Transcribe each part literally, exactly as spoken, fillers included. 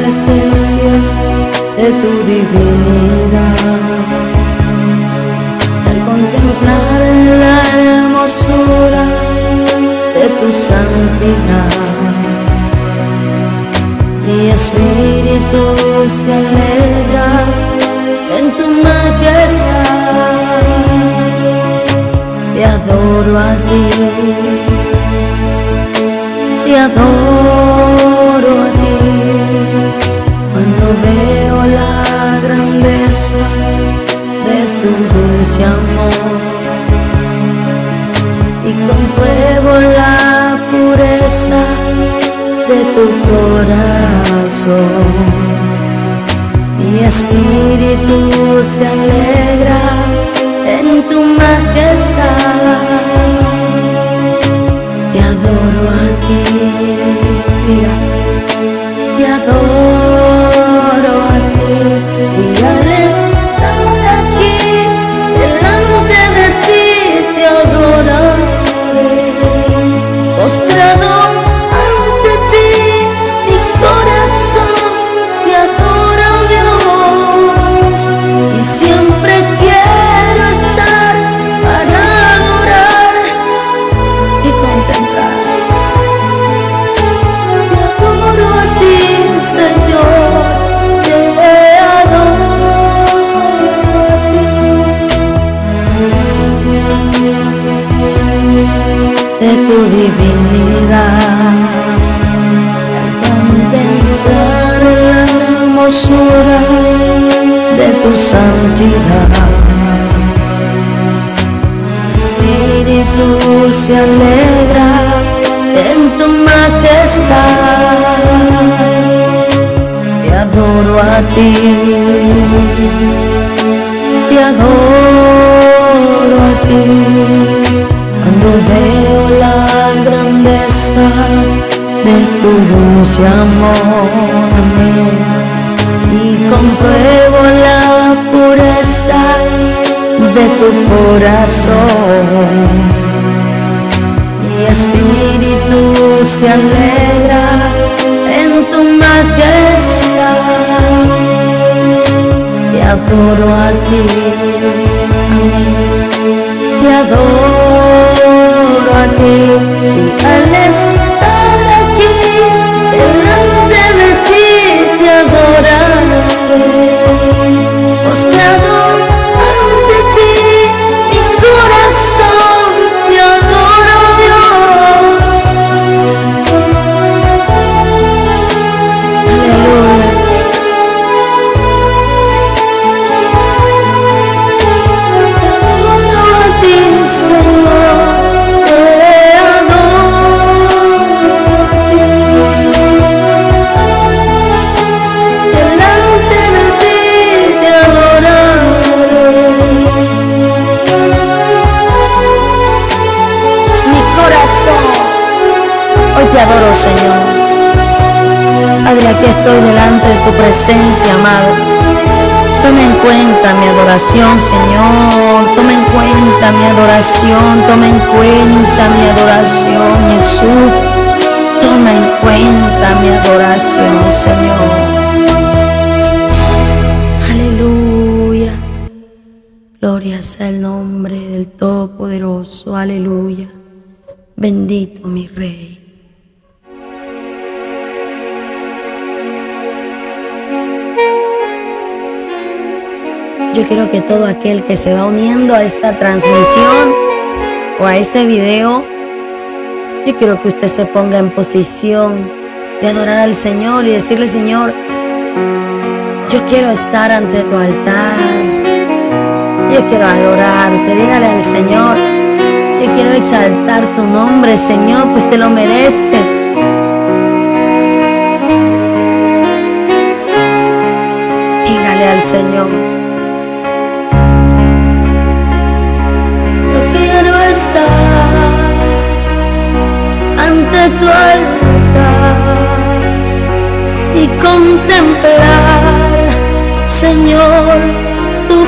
presencia de tu divinidad, al contemplar la hermosura de tu santidad. Mi espíritu se alegra en tu majestad. Te adoro a ti, te adoro a ti. Cuando veo la grandeza de tu dulce amor y compruebo la pureza de tu corazón, mi espíritu se alegra en tu majestad. Te adoro a ti, mira, te adoro a ti, y al estar aquí delante de ti te adoraré, postrado ante ti, mi corazón te adora, oh Dios, y siempre quiero estar para adorar y contemplar. Te adoro a ti, Señor, te adoro a ti. De tu divinidad, al contemplar la hermosura de tu santidad, mi espíritu se alegra en tu majestad. Te adoro a ti, te adoro a ti. Cuando veo la grandeza de tu dulce amor y compruebo la pureza de tu corazón, mi espíritu se alegra en tu majestad. Te adoro a ti, amén. Te adoro a ti, y al estar aquí delante de ti te adoraré, postrado ante ti, mi corazón te adora, Dios. Aleluya. Señor, te adoro, delante de ti te adoraré. Mi corazón hoy te adoro, Señor. Padre, aquí estoy delante de tu presencia, amado. Toma en cuenta mi adoración, Señor. Toma en cuenta mi adoración. Toma en cuenta mi adoración, Jesús. Toma en cuenta mi adoración, Señor. Aleluya. Gloria sea el nombre del Todopoderoso. Aleluya. Bendito mi Rey. Yo quiero que todo aquel que se va uniendo a esta transmisión o a este video, yo quiero que usted se ponga en posición de adorar al Señor y decirle: Señor, yo quiero estar ante tu altar, yo quiero adorarte. Dígale al Señor: yo quiero exaltar tu nombre, Señor, pues te lo mereces. Dígale al Señor: estar ante tu altar y contemplar, Señor, tu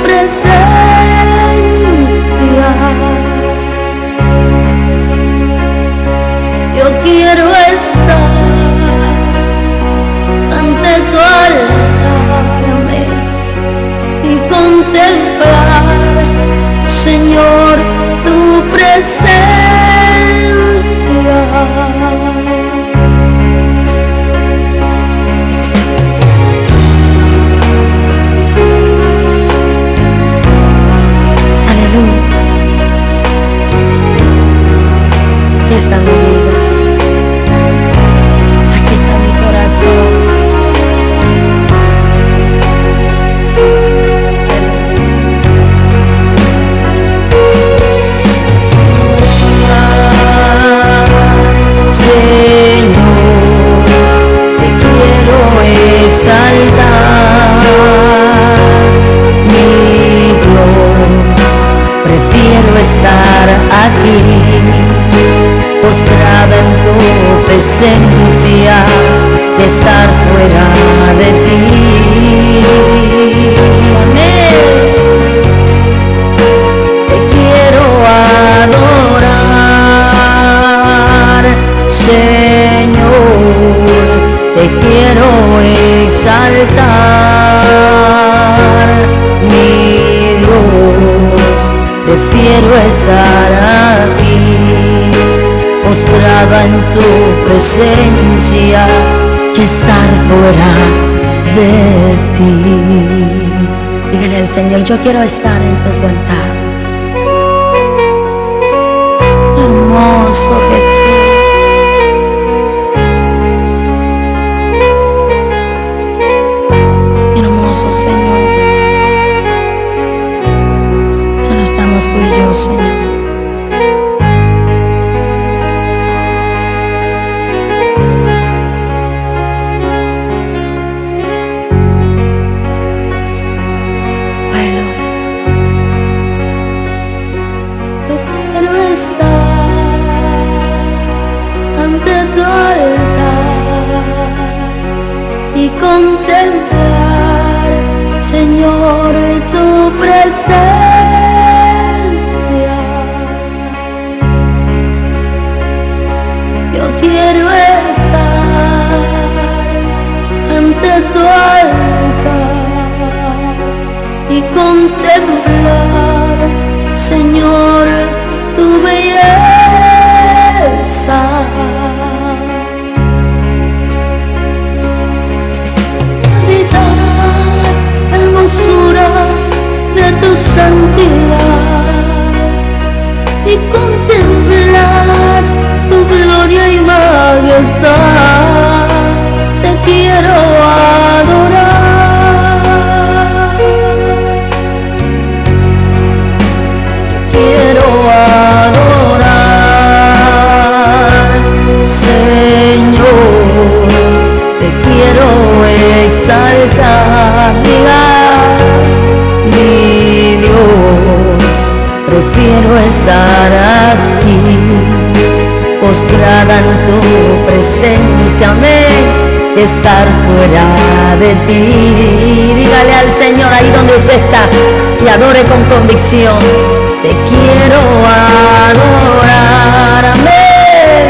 presencia. Yo quiero estar ante tu altar presencia que estar fuera de ti. Amén. Te quiero adorar, Señor, te quiero exaltar, mi Dios, prefiero estar aquí, postrada en tu presencia, que estar fuera de ti. Dígale al Señor, yo quiero estar en tu altar. Hermoso Jesús. Hermoso Señor. Solo estamos tú y yo, Señor. Contemplar, Señor, tu presencia. Yo quiero estar ante tu altar y contemplar, Señor, tu belleza. De tu santidad y contemplar tu gloria y majestad. Te quiero adorar, quiero adorar, Señor, te quiero exaltar. Mi Dios, prefiero estar aquí, postrada en tu presencia, amén, que estar fuera de ti. Dígale al Señor ahí donde usted está y adore con convicción. Te quiero adorar, amén,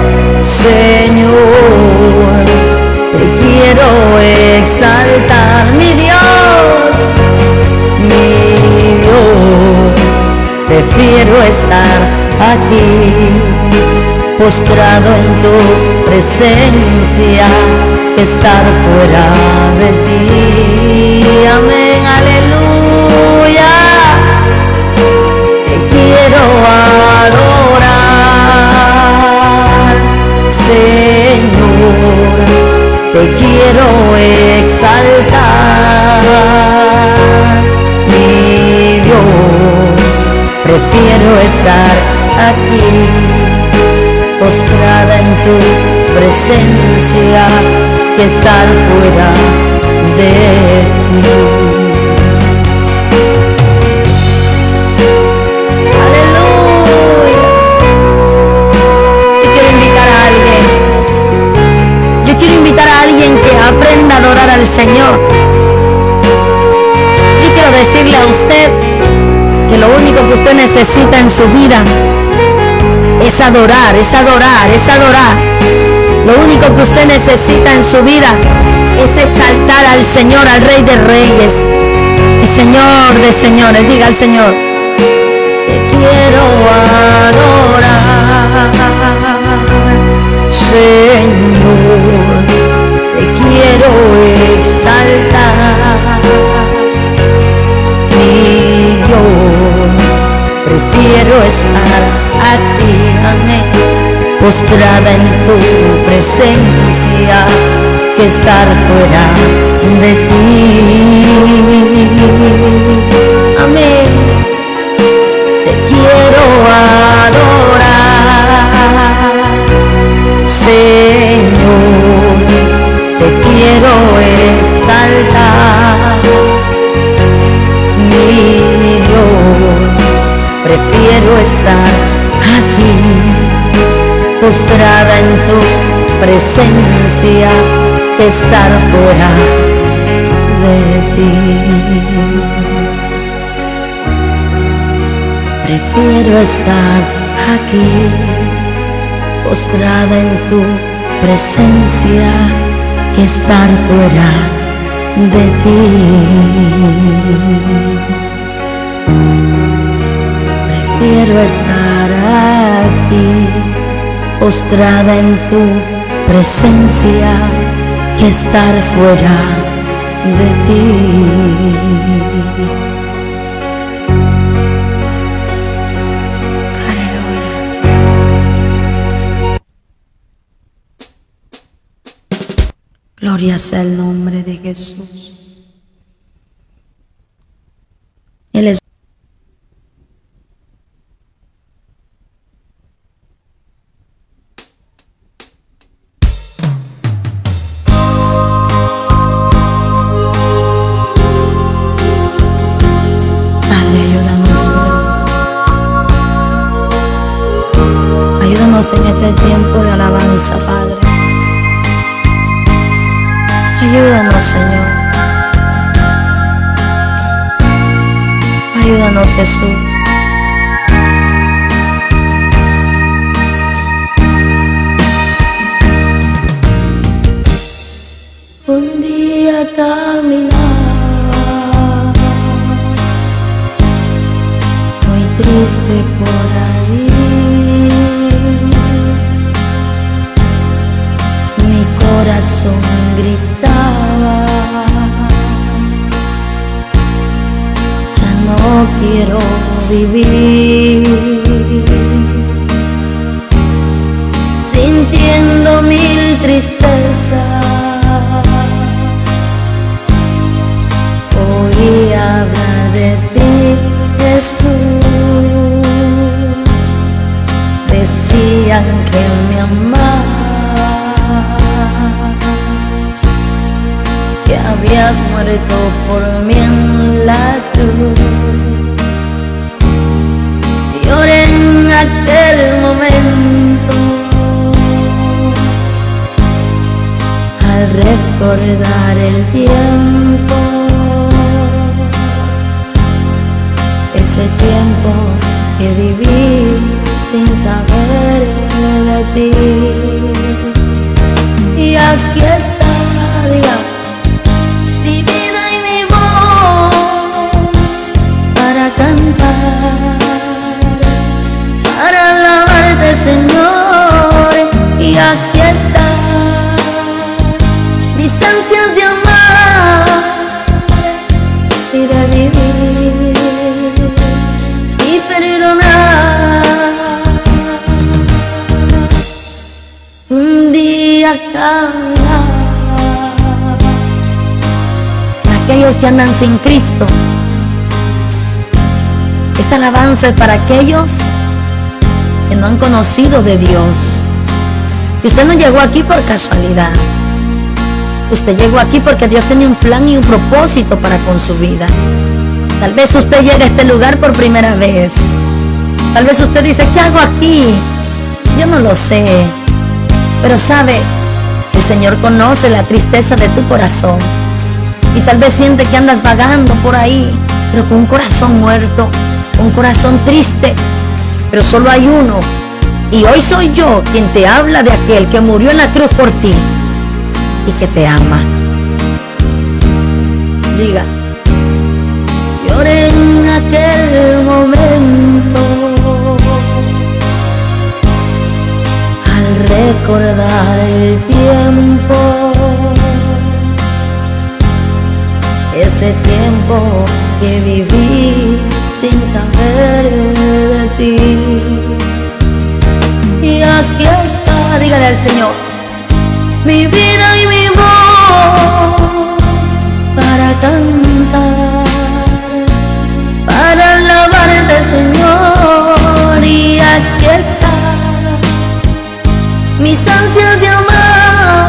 Señor, te quiero exaltar, mi Dios. Mi Dios, prefiero estar aquí, postrado en tu presencia, que estar fuera de ti. Amén, aleluya. Te quiero adorar, Señor, te quiero exaltar. Mi Dios, prefiero estar aquí, postrada en tu presencia, que estar fuera de ti. Aleluya. Yo quiero invitar a alguien, yo quiero invitar a alguien que aprenda a adorar al Señor. Decirle a usted que lo único que usted necesita en su vida es adorar, es adorar, es adorar. Lo único que usted necesita en su vida es exaltar al Señor, al Rey de Reyes y Señor de Señores. Diga al Señor, te quiero adorar, Señor, te quiero exaltar. Mi Dios, prefiero estar aquí, amén, postrada en tu presencia, que estar fuera de ti. Amén. Te quiero adorar, Señor, te quiero exaltar. Mi Dios, prefiero estar aquí, postrada en tu presencia que estar fuera de ti. Prefiero estar aquí, postrada en tu presencia, que estar fuera de ti. Prefiero estar aquí, postrada en tu presencia, que estar fuera de ti. Gloria sea el nombre de Jesús. Él es Padre, ayúdanos, ayúdanos en este tiempo de alabanza, Padre. Ayúdanos, Señor. Ayúdanos, Jesús. Un día caminaba muy triste por ahí. Mi corazón gritaba, ya no quiero vivir, sintiendo mil tristezas. Oí hablar de ti, Jesús, decían que me amabas, que habías muerto por mí en la cruz. Lloré en aquel momento al recordar el tiempo, ese tiempo que viví sin saber de ti. Y aquí está, diga, mi vida y mi voz para cantar, para alabarte, Señor. Y aquí está mis ansias de amar y de vivir y perdonar. Un día caminaba. Aquellos que andan sin Cristo, esta alabanza es para aquellos que no han conocido de Dios. Y usted no llegó aquí por casualidad. Usted llegó aquí porque Dios tenía un plan y un propósito para con su vida. Tal vez usted llega a este lugar por primera vez. Tal vez usted dice, ¿qué hago aquí? Yo no lo sé. Pero sabe, el Señor conoce la tristeza de tu corazón. Y tal vez siente que andas vagando por ahí, pero con un corazón muerto, un corazón triste. Pero solo hay uno. Y hoy soy yo quien te habla de aquel que murió en la cruz por ti y que te ama. Diga, lloré en aquel momento al recordar el tiempo, ese tiempo que viví sin saber de ti. Y aquí está, dígale al Señor, mi vida y mi voz para cantar, para alabarte, Señor. Y aquí está mis ansias de amar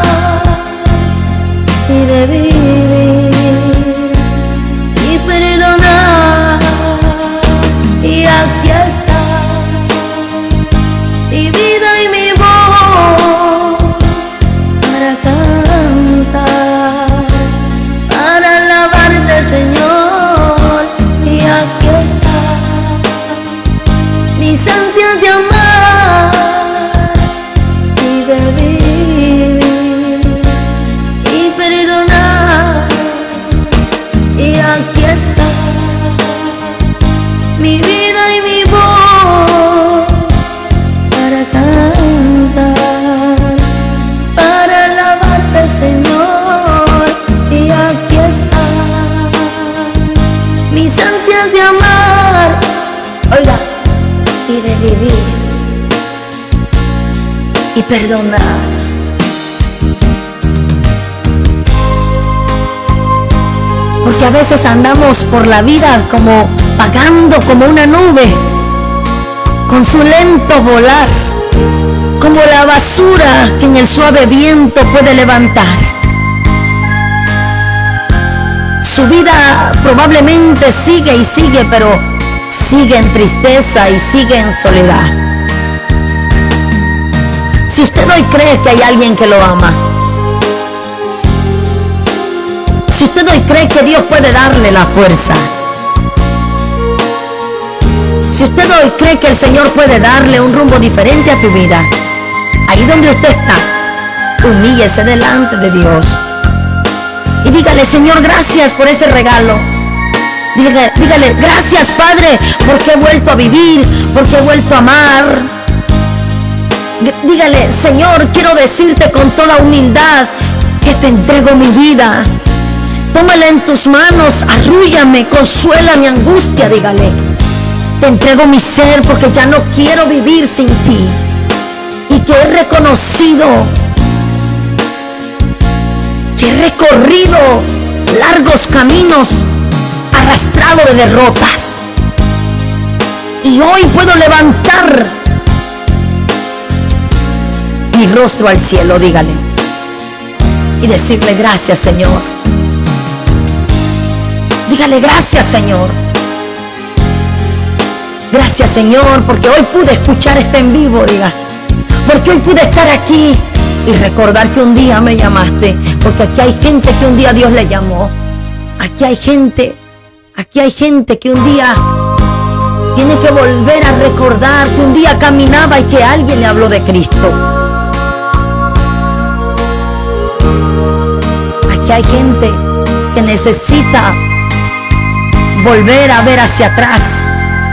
y de vivir y perdonar. Y aquí está mi vida y mi voz y perdonar. Porque a veces andamos por la vida como vagando como una nube, con su lento volar, como la basura que en el suave viento puede levantar. Su vida probablemente sigue y sigue, pero sigue en tristeza y sigue en soledad. Si usted hoy cree que hay alguien que lo ama, si usted hoy cree que Dios puede darle la fuerza, si usted hoy cree que el Señor puede darle un rumbo diferente a tu vida, ahí donde usted está, humíllese delante de Dios y dígale: Señor, gracias por ese regalo. Dígale, dígale: gracias, Padre, porque he vuelto a vivir, porque he vuelto a amar. Dígale: Señor, quiero decirte con toda humildad que te entrego mi vida. Tómala en tus manos, arrúllame, consuela mi angustia. Dígale: te entrego mi ser porque ya no quiero vivir sin ti. Y que he reconocido que he recorrido largos caminos arrastrado de derrotas. Y hoy puedo levantar mi rostro al cielo, dígale, y decirle: gracias, Señor. Dígale: gracias, Señor. Gracias, Señor, porque hoy pude escuchar este en vivo, diga. Porque hoy pude estar aquí y recordar que un día me llamaste. Porque aquí hay gente que un día Dios le llamó. Aquí hay gente, aquí hay gente que un día tiene que volver a recordar que un día caminaba y que alguien le habló de Cristo. Aquí hay gente que necesita volver a ver hacia atrás.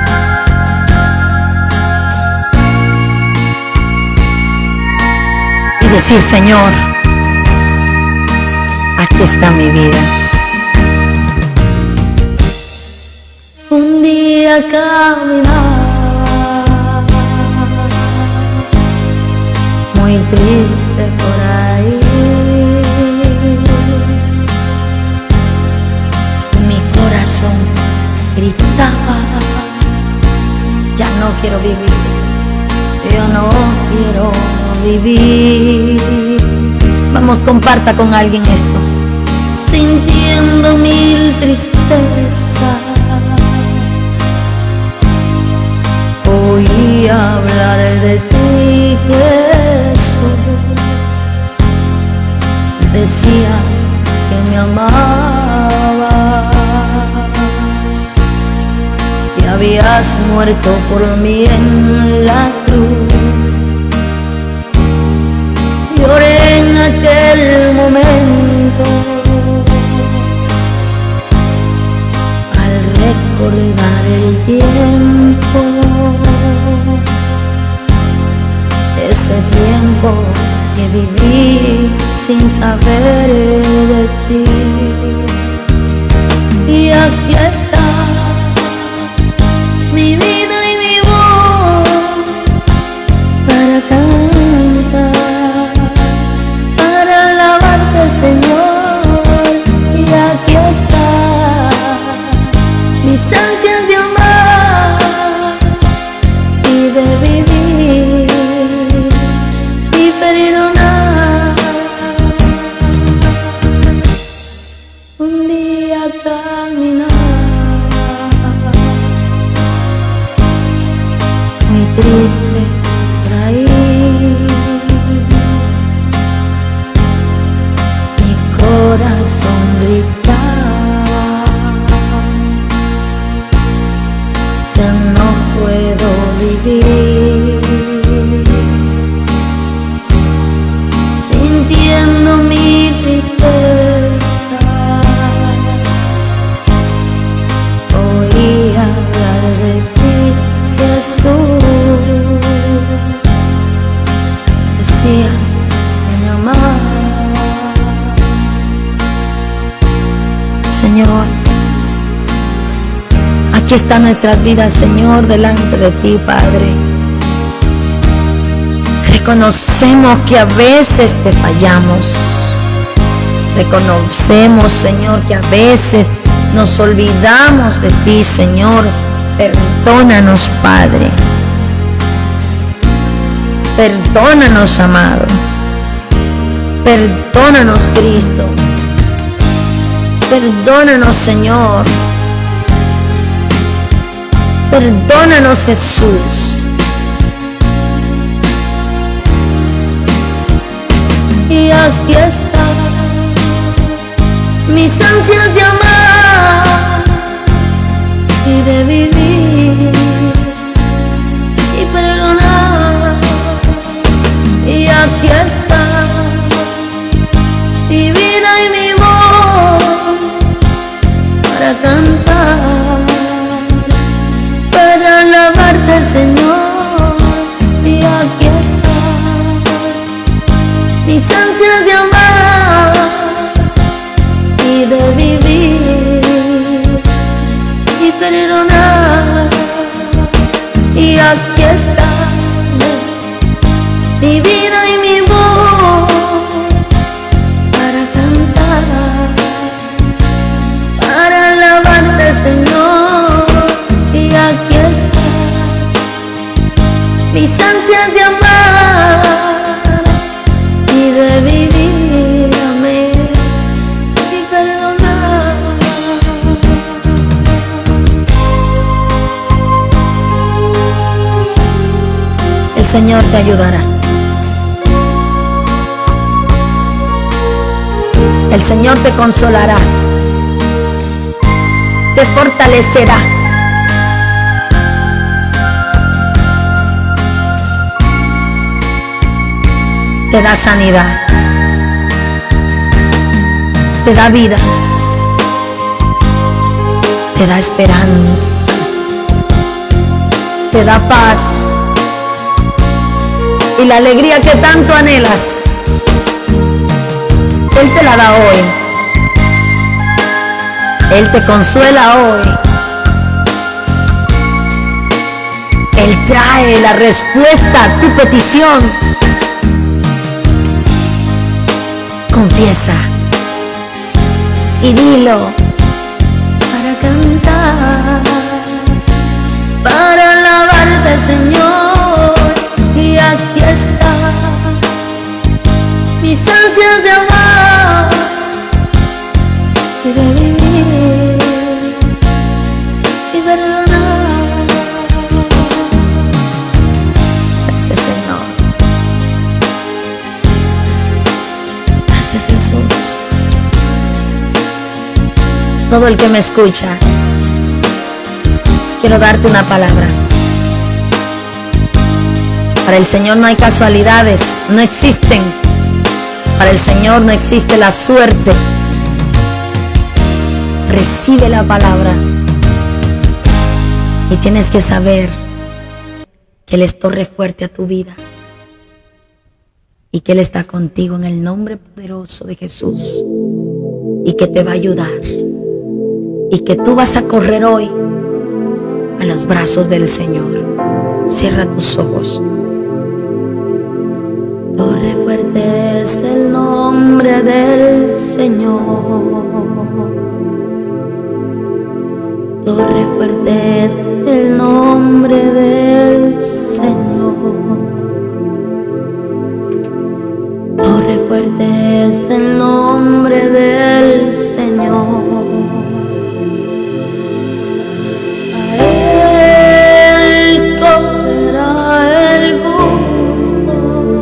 Y decir: Señor, aquí está mi vida. Un día caminaba muy triste por ahí. Mi corazón gritaba: ya no quiero vivir, yo no quiero vivir. Vamos, comparta con alguien esto. Sintiendo mil tristezas, oí hablar de ti, Jesús. Decía que me amabas y habías muerto por mí en la cruz. Lloré en aquel momento al recordar el tiempo, ese tiempo que viví sin saber de ti. Y aquí está mi vida y mi voz para cantar, para alabarte, Señor. Y aquí está mis ansias de amar y de vivir y perdonar. Un día caminaba muy triste por ahí. Mi corazón gritaba: ya no puedo vivir. Sintiendo mi tristeza, oí hablar de ti, Jesús. Decía que me amaba. Señor, aquí están nuestras vidas, Señor, delante de ti, Padre. Reconocemos que a veces te fallamos. Reconocemos, Señor, que a veces nos olvidamos de ti, Señor. Perdónanos, Padre. Perdónanos, amado. Perdónanos, Cristo. Perdónanos, Señor. Perdónanos, Jesús. Y aquí está mis ansias de amar y de vivir y perdonar. Y aquí está mi vida y mi voz para cantar, para alabarte, Señor. Y aquí está mis ansias de amar y de vivir y perdonar. Y aquí está mi vida y mi voz para cantar, para alabarte, Señor. Y aquí está mis ansias de amar y de vivir, amén, y perdonar. El Señor te ayudará. El Señor te consolará, te fortalecerá. Te da sanidad, te da vida, te da esperanza, te da paz y la alegría que tanto anhelas. Él te la da hoy. Él te consuela hoy. Él trae la respuesta a tu petición. Confiesa y dilo para cantar, para alabarte, Señor. Y aquí está mis ansias de amar y de vivir y perdonar. Gracias, Señor. Gracias, Jesús. Todo el que me escucha, quiero darte una palabra. Para el Señor no hay casualidades, no existen. Para el Señor no existe la suerte. Recibe la palabra y tienes que saber que Él es torre fuerte a tu vida y que Él está contigo en el nombre poderoso de Jesús y que te va a ayudar y que tú vas a correr hoy a los brazos del Señor. Cierra tus ojos. Torre fuerte es el nombre del Señor. Torre fuerte es el nombre del Señor. Torre fuerte es el nombre del Señor. A Él correrá el gusto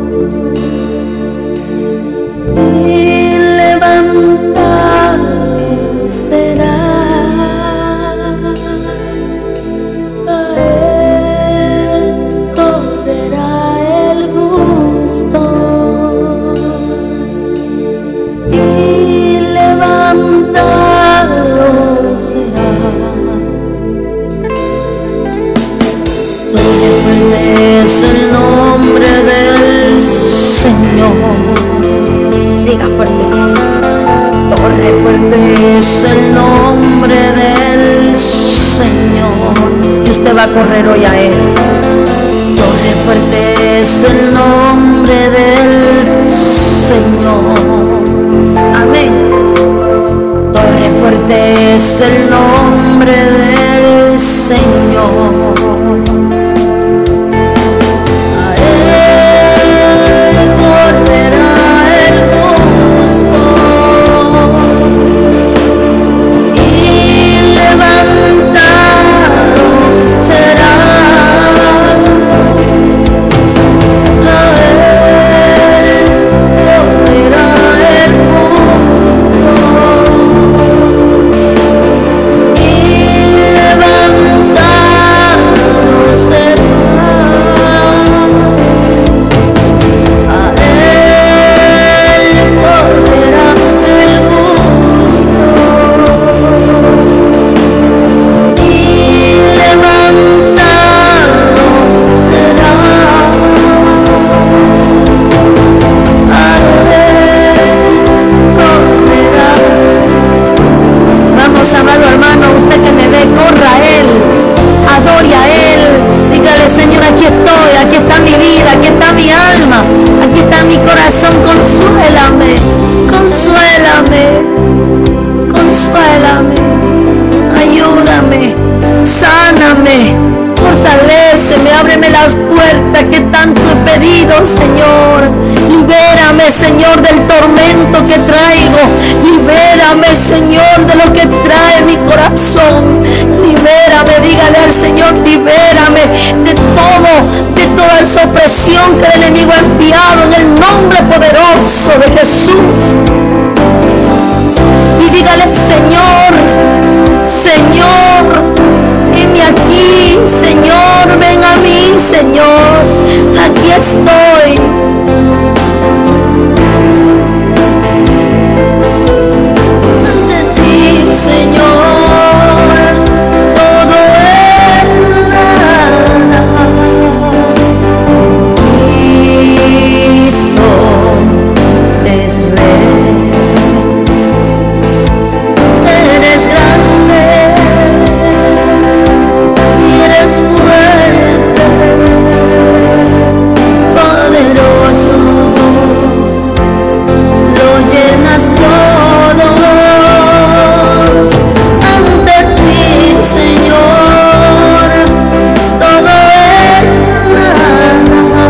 y levantado será. Es el nombre del Señor. Diga fuerte. Torre fuerte es el nombre del Señor. Y usted va a correr hoy a Él. Torre fuerte es el nombre del Señor. Amén. Torre fuerte es el nombre del Señor. A Él correrá el justo y levantado será. A Él correrá el justo y levantado será. A Él correrá el justo y levantado será. A Él correrá. Vamos, amado hermano, usted que me ve, corra a Él, adore a Él, dígale: Señor, aquí estoy, aquí está mi vida, aquí está mi alma, aquí está mi corazón, consuélame, consuélame, consuélame, ayúdame, sáname, fortaléceme, ábreme las puertas que tanto he pedido, Señor. Libérame, Señor, del tormento que traigo. Libérame, Señor, de lo que trae mi corazón. Libérame, dígale al Señor: libérame de todo, de toda esa opresión que el enemigo ha enviado, en el nombre poderoso de Jesús. Y dígale: Señor, Señor, heme aquí, Señor, ven a mí, Señor, aquí estoy. Ante ti, Señor, todo es nada. Cristo es Rey. Eres grande y eres fuerte, poderoso, lo llenas todo. Ante ti, Señor, todo es nada.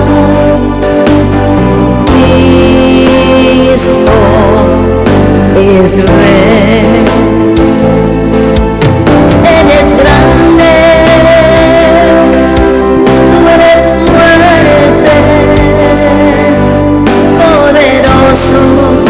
Cristo es Rey. Eres grande, tú eres fuerte, poderoso.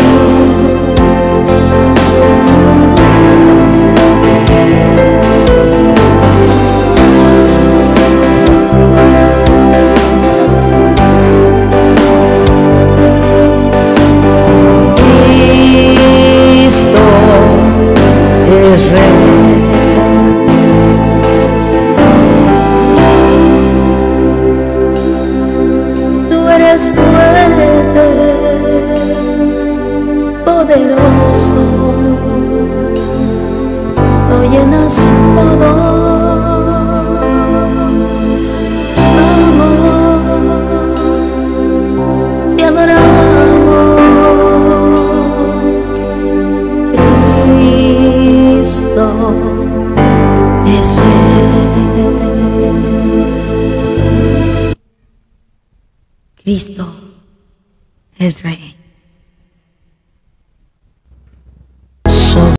Cristo es Rey. Tú eres fuerte, poderoso, lo llenas todo. Vamos, te adoramos. Cristo es Rey. Cristo es Rey.